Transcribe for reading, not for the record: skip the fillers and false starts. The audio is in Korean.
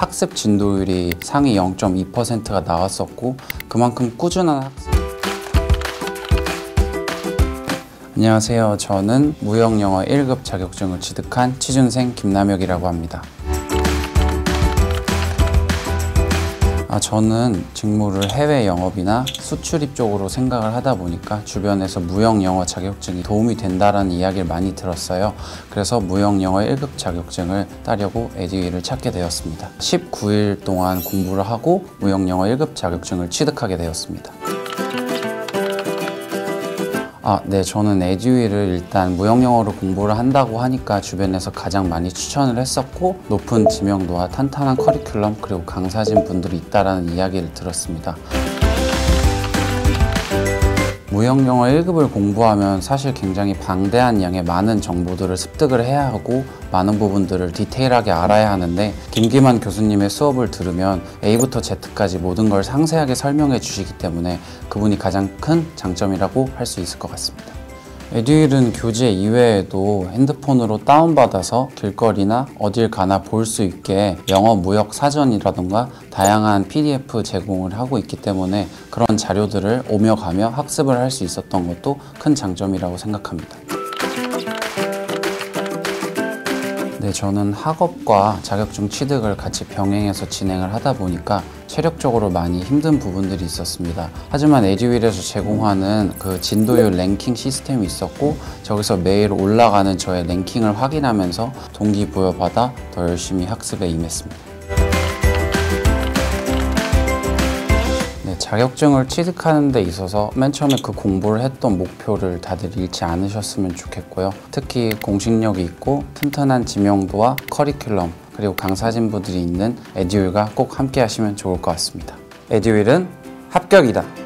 학습 진도율이 상위 0.2%가 나왔었고 그만큼 꾸준한 학습. 안녕하세요. 저는 무역영어 1급 자격증을 취득한 취준생 김남혁이라고 합니다. 저는 직무를 해외 영업이나 수출입 쪽으로 생각을 하다 보니까 주변에서 무역영어 자격증이 도움이 된다라는 이야기를 많이 들었어요. 그래서 무역영어 1급 자격증을 따려고 에듀윌을 찾게 되었습니다. 19일 동안 공부를 하고 무역영어 1급 자격증을 취득하게 되었습니다. 네, 저는 에듀윌을 일단 무역영어로 공부를 한다고 하니까 주변에서 가장 많이 추천을 했었고 높은 지명도와 탄탄한 커리큘럼 그리고 강사진 분들이 있다라는 이야기를 들었습니다. 무역영어 1급을 공부하면 사실 굉장히 방대한 양의 많은 정보들을 습득을 해야 하고 많은 부분들을 디테일하게 알아야 하는데 김기만 교수님의 수업을 들으면 A부터 Z까지 모든 걸 상세하게 설명해 주시기 때문에 그분이 가장 큰 장점이라고 할 수 있을 것 같습니다. 에듀윌은 교재 이외에도 핸드폰으로 다운받아서 길거리나 어딜 가나 볼 수 있게 영어 무역 사전이라던가 다양한 PDF 제공을 하고 있기 때문에 그런 자료들을 오며 가며 학습을 할 수 있었던 것도 큰 장점이라고 생각합니다. 네, 저는 학업과 자격증 취득을 같이 병행해서 진행을 하다 보니까 체력적으로 많이 힘든 부분들이 있었습니다. 하지만 에듀윌에서 제공하는 그 진도율 랭킹 시스템이 있었고 저기서 매일 올라가는 저의 랭킹을 확인하면서 동기부여받아 더 열심히 학습에 임했습니다. 자격증을 취득하는 데 있어서 맨 처음에 그 공부를 했던 목표를 다들 잃지 않으셨으면 좋겠고요. 특히 공식력이 있고 튼튼한 지명도와 커리큘럼 그리고 강사진분들이 있는 에듀윌과 꼭 함께 하시면 좋을 것 같습니다. 에듀윌은 합격이다.